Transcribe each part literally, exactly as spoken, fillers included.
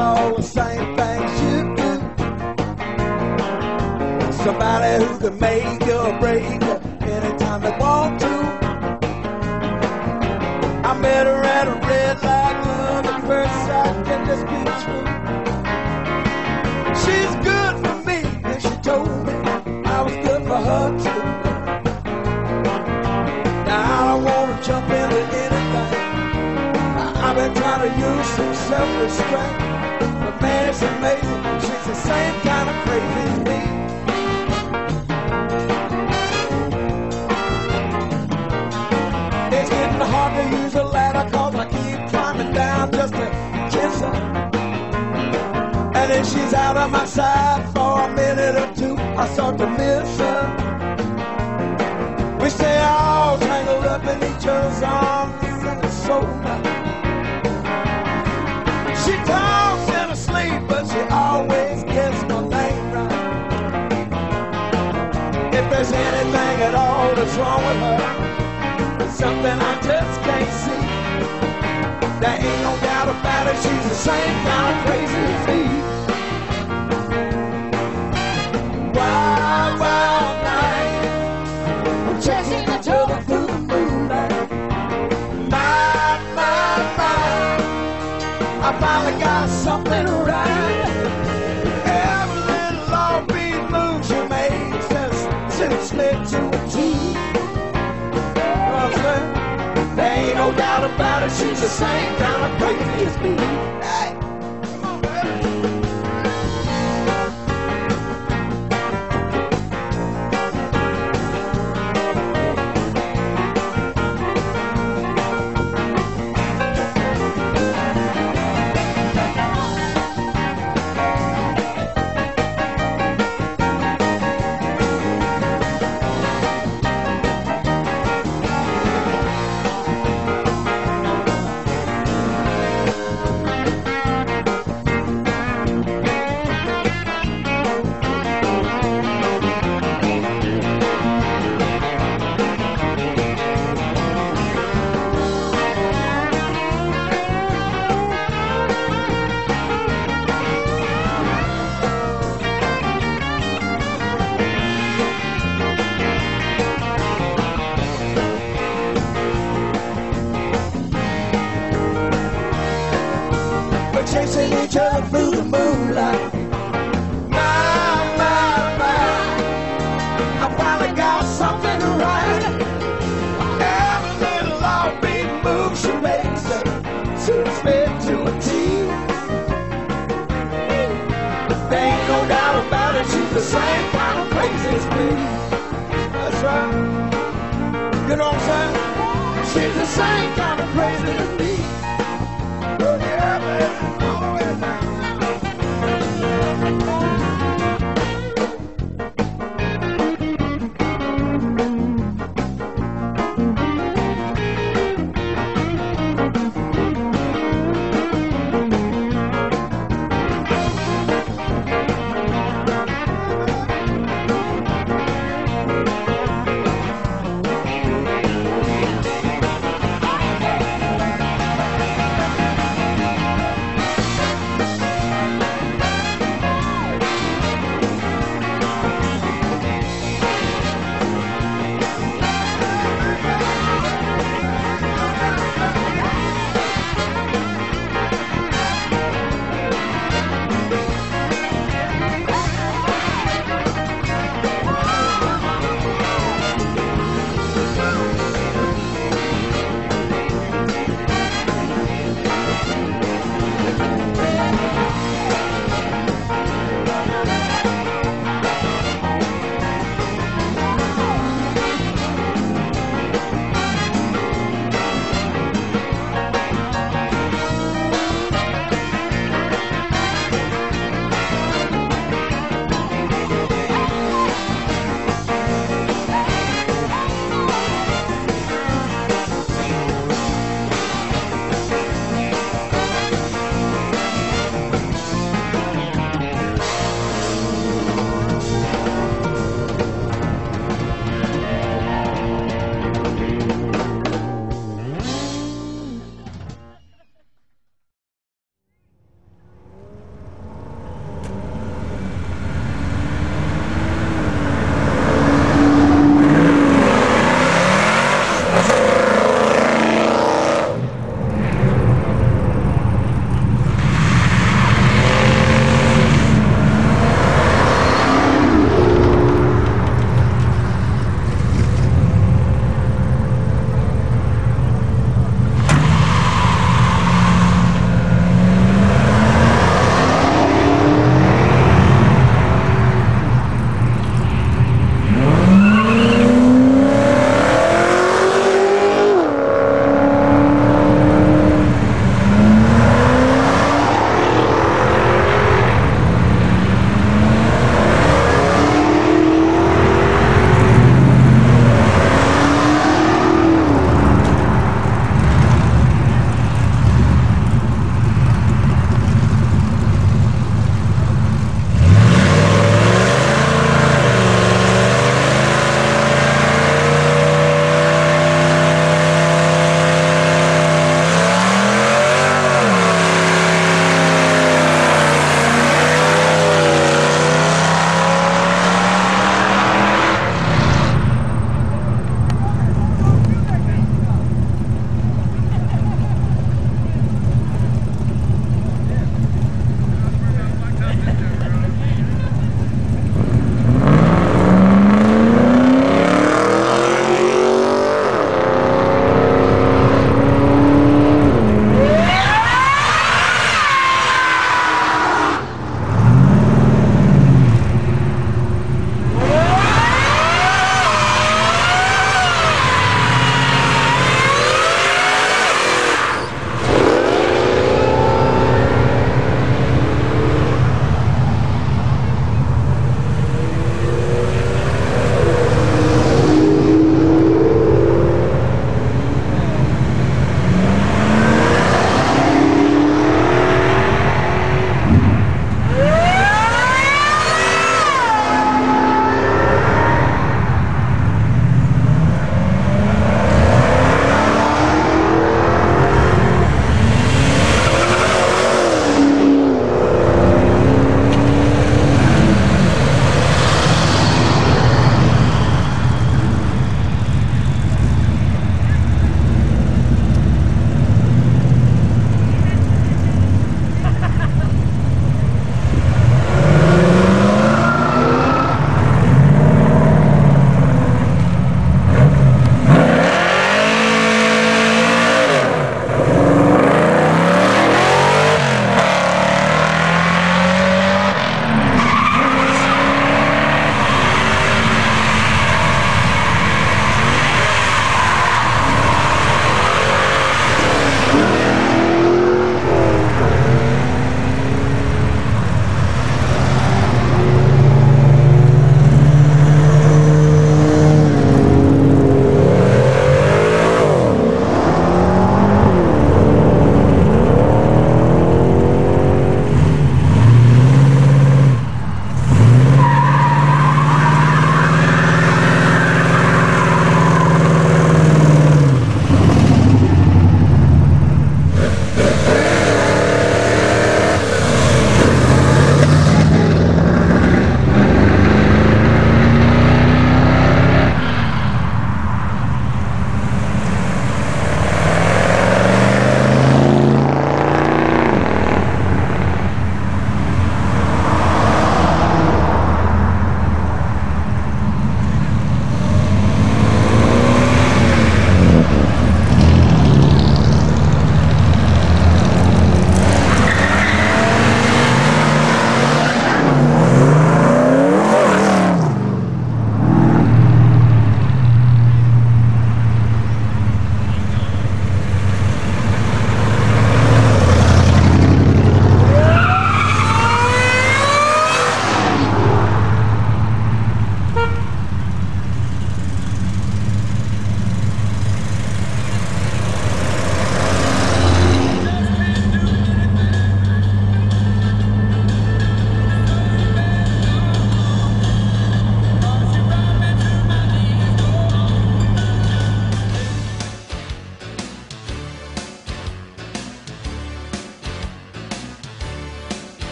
all the same things you do. Somebody who can make you or break you anytime they want to. I met her at a red light, love at first sight, can this be true? She's good for me, and she told me I was good for her too. Now I don't want to jump into anything. I've been trying to use some self-restraint, but man, it's amazing, she's the same kind of crazy as me. It's getting hard to use a ladder, cause I keep climbing down just to kiss her. And then she's out of my sight for a minute or two, I start to miss her. We stay all tangled up in each other's arms, and it's so nice. She talks in her sleep, but she always gets my name right. If there's anything at all that's wrong with her, it's something I just can't see. There ain't no doubt about it, she's the same kind of crazy as me. Wild, wild night, we're chasing each other through the moonlight. My, my, my, I finally got something right. Every little offbeat move she makes just sits slid to a T. There ain't no doubt about it, she's the same kind of crazy as me. Hey, come on, baby. Chasing each other through the moonlight. My, my, my, I finally got something right. Every little offbeat move she makes suits me to a T. There ain't no doubt about it, she's the same kind of crazy as me. That's right. You know what I'm saying? She's the same kind of crazy as me. Oh yeah, baby.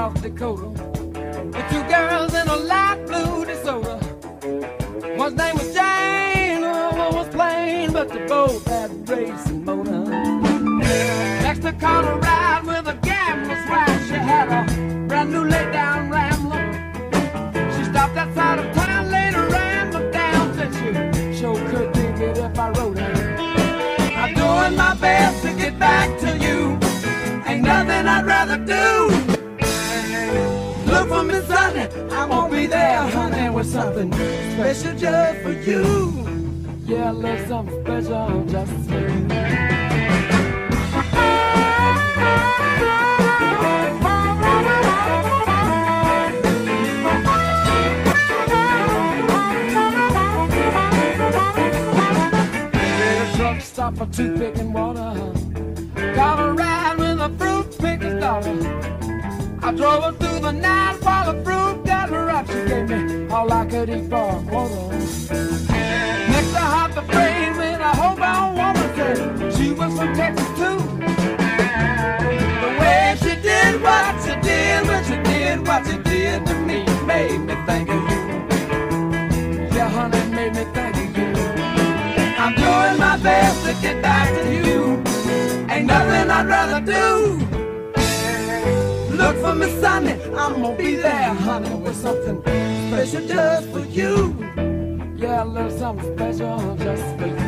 North Dakota, with two girls in a light blue DeSoto. One's name was Jane, the other one was plain, but they both had racing motor. Next to caught a ride with a gambler's wife. She had a brand new laid-down Rambler. She stopped outside of town, laid a Rambler down, said she sure could dig it if I rode it. I'm doing my best to get back to you. Ain't nothing I'd rather do. Look for me Sunday, I'm gonna be there, honey, with something special just for you. Yeah, a little something special just for you. Stop for toothpick and water. Got a ride with a fruit picker's daughter. I drove her through the night while the fruit got her up. She gave me all I could eat for a quarter. Next I hopped the freight with a hobo woman. Said she was from Texas too. The way she did what she did, when she did what she did to me, made me think of you. Yeah, honey, it made me think of you. I'm doing my best to get back to you. Ain't nothing I'd rather do. Look for me Sunday, I'm gonna be there, honey, with something special just for you. Yeah, a little something special just for you.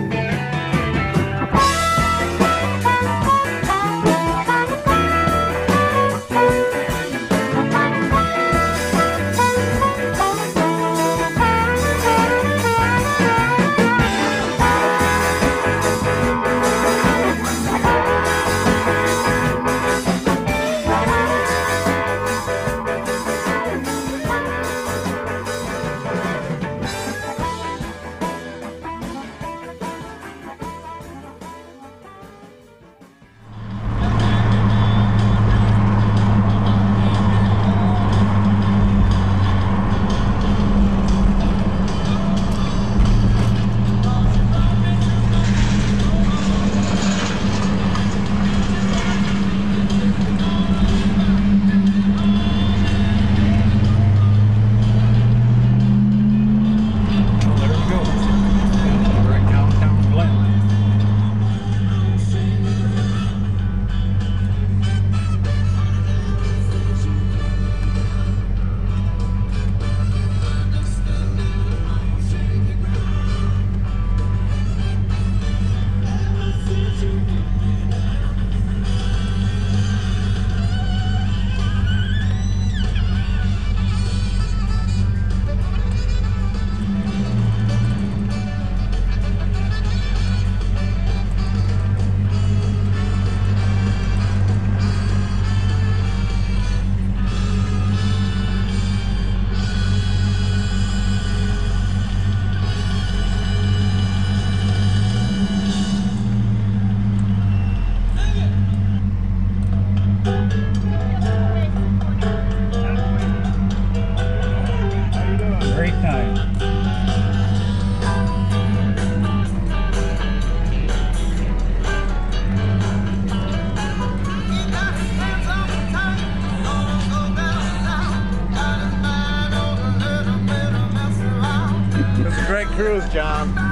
Cruise, John.